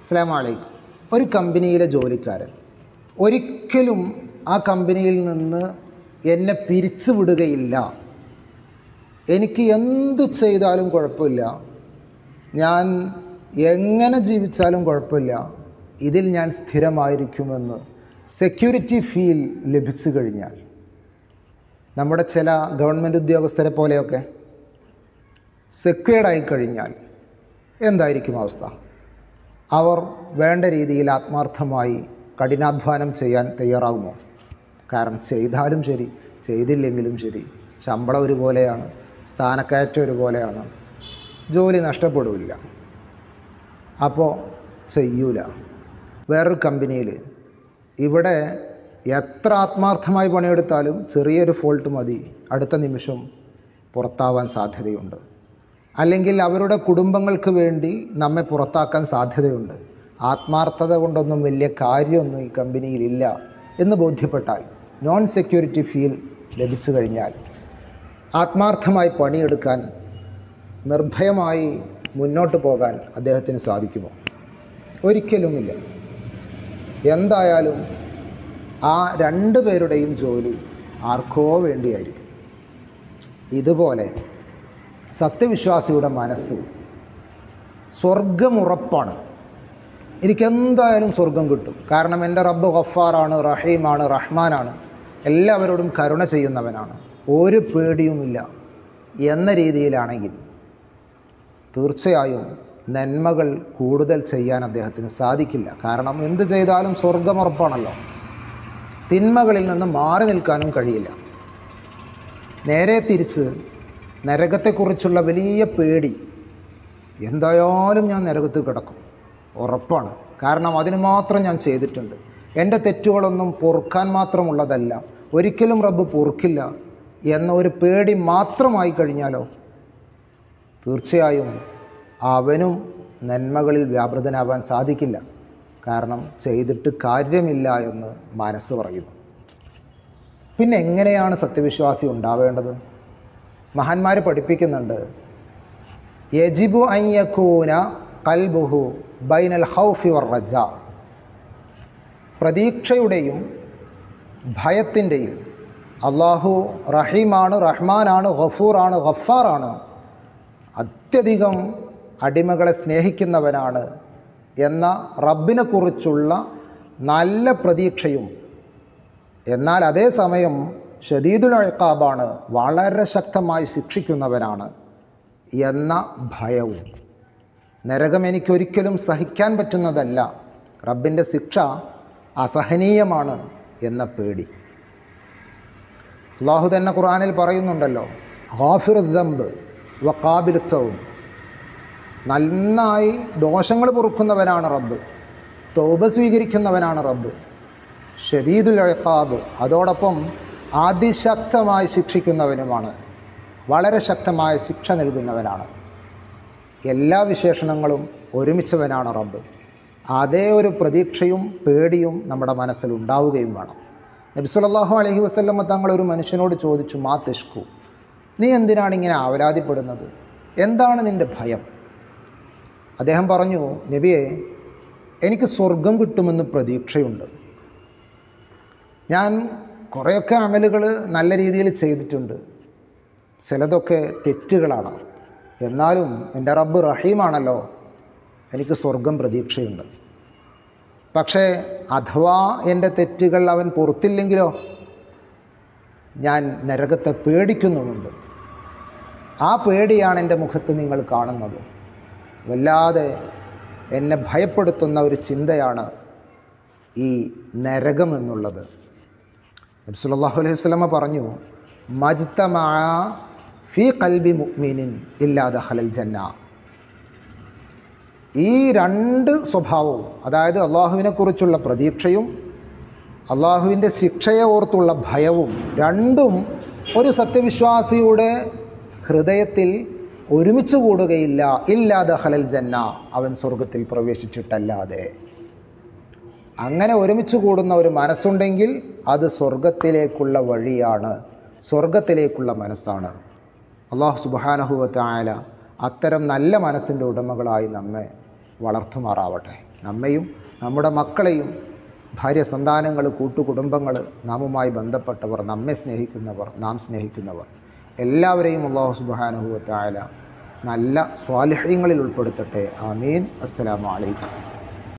അസ്സലാമു അലൈക്കും. ഒരു കമ്പനിയിലെ ജോലിക്കാരൻ ഒരിക്കലും ആ കമ്പനിയിൽ നിന്ന് എന്നെ പിരിച്ചു വിടുകയില്ല, എനിക്ക് എന്ത് ചെയ്താലും കുഴപ്പമില്ല, ഞാൻ എങ്ങനെ ജീവിച്ചാലും കുഴപ്പമില്ല, ഇതിൽ ഞാൻ സ്ഥിരമായിരിക്കുമെന്ന് സെക്യൂരിറ്റി ഫീൽ ലഭിച്ചു കഴിഞ്ഞാൽ, നമ്മുടെ ചില ഗവൺമെൻറ് ഉദ്യോഗസ്ഥരെ പോലെയൊക്കെ സെക്യൂർഡായി കഴിഞ്ഞാൽ എന്തായിരിക്കും അവസ്ഥ? അവർ വേണ്ട രീതിയിൽ ആത്മാർത്ഥമായി കഠിനാധ്വാനം ചെയ്യാൻ തയ്യാറാകുമോ? കാരണം ചെയ്താലും ശരി ചെയ്തില്ലെങ്കിലും ശരി ശമ്പളം ഒരുപോലെയാണ്, സ്ഥാനക്കയറ്റം ഒരുപോലെയാണ്, ജോലി നഷ്ടപ്പെടില്ല, അപ്പോൾ ചെയ്യൂല. വേറൊരു കമ്പനിയിൽ ഇവിടെ എത്ര ആത്മാർത്ഥമായി പണിയെടുത്താലും ചെറിയൊരു ഫോൾട്ട് മതി, അടുത്ത നിമിഷം പുറത്താവാൻ സാധ്യതയുണ്ട്. അല്ലെങ്കിൽ അവരുടെ കുടുംബങ്ങൾക്ക് വേണ്ടി നമ്മെ പുറത്താക്കാൻ സാധ്യതയുണ്ട്. ആത്മാർത്ഥത കൊണ്ടൊന്നും വലിയ കാര്യമൊന്നും ഈ കമ്പനിയിലില്ല എന്ന് ബോധ്യപ്പെട്ടാൽ, നോൺ സെക്യൂരിറ്റി ഫീൽ ലഭിച്ചു കഴിഞ്ഞാൽ, ആത്മാർത്ഥമായി പണിയെടുക്കാൻ, നിർഭയമായി മുന്നോട്ട് പോകാൻ അദ്ദേഹത്തിന് സാധിക്കുമോ? ഒരിക്കലുമില്ല. എന്തായാലും ആ രണ്ടു പേരുടെയും ജോലി ആർക്കോ വേണ്ടിയായിരിക്കും. ഇതുപോലെ സത്യവിശ്വാസിയുടെ മനസ്സ് സ്വർഗമുറപ്പാണ്. എനിക്കെന്തായാലും സ്വർഗം കിട്ടും, കാരണം എൻ്റെ റബ്ബ് ഗഫാറാണ്, റഹീമാണ്, റഹ്മാനാണ്, എല്ലാവരോടും കരുണ ചെയ്യുന്നവനാണ്, ഒരു പേടിയുമില്ല എന്ന രീതിയിലാണെങ്കിൽ തീർച്ചയായും നന്മകൾ കൂടുതൽ ചെയ്യാൻ അദ്ദേഹത്തിന് സാധിക്കില്ല. കാരണം എന്ത് ചെയ്താലും സ്വർഗമുറപ്പാണല്ലോ. തിന്മകളിൽ നിന്ന് മാറി നിൽക്കാനും കഴിയില്ല. നേരെ തിരിച്ച് നരകത്തെക്കുറിച്ചുള്ള വലിയ പേടി, എന്തായാലും ഞാൻ നരകത്തിൽ കിടക്കും, ഉറപ്പാണ്. കാരണം അതിന് മാത്രം ഞാൻ ചെയ്തിട്ടുണ്ട്, എൻ്റെ തെറ്റുകളൊന്നും പൊറുക്കാൻ മാത്രമുള്ളതല്ല, ഒരിക്കലും റബ്ബ് പൊറുക്കില്ല എന്ന ഒരു പേടി മാത്രമായി കഴിഞ്ഞാലോ തീർച്ചയായും അവനും നന്മകളിൽ വ്യാപൃതനാവാൻ സാധിക്കില്ല. കാരണം ചെയ്തിട്ട് കാര്യമില്ല എന്ന് മനസ്സ് പറയുന്നു. പിന്നെ എങ്ങനെയാണ് സത്യവിശ്വാസി ഉണ്ടാവേണ്ടത്? മഹാന്മാർ പഠിപ്പിക്കുന്നുണ്ട്, യജിബു അൻ യകൂന ഖൽബുഹു ബൈനൽ ഖൗഫി വർ-റജാ. പ്രതീക്ഷയുടെയും ഭയത്തിൻ്റെയും, അള്ളാഹു റഹീമാണ്, റഹ്മാനാണ്, ഗഫൂറാണ്, ഗഫാറാണ്, അത്യധികം അടിമകളെ സ്നേഹിക്കുന്നവനാണ് എന്ന റബ്ബിനെക്കുറിച്ചുള്ള നല്ല പ്രതീക്ഷയും, എന്നാൽ അതേസമയം ഷദീദുൽ ഇഖാബാണ്, വളരെ ശക്തമായി ശിക്ഷിക്കുന്നവനാണ് എന്ന ഭയവും. നരകം എനിക്കൊരിക്കലും സഹിക്കാൻ പറ്റുന്നതല്ല, റബ്ബിൻ്റെ ശിക്ഷ അസഹനീയമാണ് എന്ന പേടി. അള്ളാഹു തന്നെ ഖുർആനിൽ പറയുന്നുണ്ടല്ലോ, ഗാഫിറുദ് ദംബ് വ ഖാബിലുത് തൗബ്. നന്നായി ദോഷങ്ങൾ പൊറുക്കുന്നവനാണ് റബ്ബ്, തൗബ സ്വീകരിക്കുന്നവനാണ് റബ്ബ്. ഷദീദുൽ ഇഖാബ്, അതോടൊപ്പം അതിശക്തമായി ശിക്ഷിക്കുന്നവനുമാണ്, വളരെ ശക്തമായ ശിക്ഷ നൽകുന്നവനാണ്. എല്ലാ വിശേഷണങ്ങളും ഒരുമിച്ചവനാണ് റബ്ബ്. അതേ ഒരു പ്രതീക്ഷയും പേടിയും നമ്മുടെ മനസ്സിൽ ഉണ്ടാവുകയും വേണം. നബി സല്ലല്ലാഹു അലൈഹി വസല്ലം തങ്ങൾ ഒരു മനുഷ്യനോട് ചോദിച്ചു, മാ തഷ്കു, നീ എന്തിനാണ് ഇങ്ങനെ ആവലാതിപ്പെടുന്നത്? എന്താണ് നിൻ്റെ ഭയം? അദ്ദേഹം പറഞ്ഞു, നബിയെ, എനിക്ക് സ്വർഗം കിട്ടുമെന്ന് പ്രതീക്ഷയുണ്ട്. ഞാൻ കുറേയൊക്കെ അമലുകൾ നല്ല രീതിയിൽ ചെയ്തിട്ടുണ്ട്, ചിലതൊക്കെ തെറ്റുകളാണ്, എന്നാലും എൻ്റെ റബ്ബ് റഹീമാണല്ലോ, എനിക്ക് സ്വർഗം പ്രതീക്ഷയുണ്ട്. പക്ഷേ അഥവാ എൻ്റെ തെറ്റുകൾ അവൻ പൊറുത്തില്ലെങ്കിലോ, ഞാൻ നരകത്തെ പേടിക്കുന്നുമുണ്ട്. ആ പേടിയാണ് എൻ്റെ മുഖത്ത് നിങ്ങൾ കാണുന്നത്. വല്ലാതെ എന്നെ ഭയപ്പെടുത്തുന്ന ഒരു ചിന്തയാണ് ഈ നരകമെന്നുള്ളത്. നബി സല്ലല്ലാഹു അലൈഹി വസല്ലമ പറഞ്ഞു, മജ്തമഅ ഫീ ഖൽബി മുഅ്മിനിൻ ഇല്ലാ ദഖലൽ ജന്ന. ഈ രണ്ട് സ്വഭാവവും, അതായത് അള്ളാഹുവിനെക്കുറിച്ചുള്ള പ്രതീക്ഷയും അള്ളാഹുവിൻ്റെ ശിക്ഷയെ ഓർത്തുള്ള ഭയവും, രണ്ടും ഒരു സത്യവിശ്വാസിയുടെ ഹൃദയത്തിൽ ഒരുമിച്ച് കൂടുകയില്ല. ഇല്ലാ ദഖലൽ ജന്ന, അവൻ സ്വർഗത്തിൽ പ്രവേശിച്ചിട്ടല്ലാതെ. അങ്ങനെ ഒരുമിച്ച് കൂടുന്ന ഒരു മനസ്സുണ്ടെങ്കിൽ അത് സ്വർഗത്തിലേക്കുള്ള വഴിയാണ്, സ്വർഗത്തിലേക്കുള്ള മനസ്സാണ്. അല്ലാഹു സുബ്ഹാനഹു വ തആല അത്തരം നല്ല മനസ്സിൻ്റെ ഉടമകളായി നമ്മെ വളർത്തുമാറാവട്ടെ. നമ്മയും നമ്മുടെ മക്കളെയും, ഭാര്യ സന്താനങ്ങൾ, കൂട്ടുകുടുംബങ്ങൾ, നാമുമായി ബന്ധപ്പെട്ടവർ, നമ്മെ സ്നേഹിക്കുന്നവർ, നാം സ്നേഹിക്കുന്നവർ എല്ലാവരെയും അല്ലാഹു സുബ്ഹാനഹു വ തആല നല്ല സ്വാലിഹീങ്ങളിൽ ഉൾപ്പെടുത്തട്ടെ. ആമീൻ. അസ്സലാമു അലൈക്കും.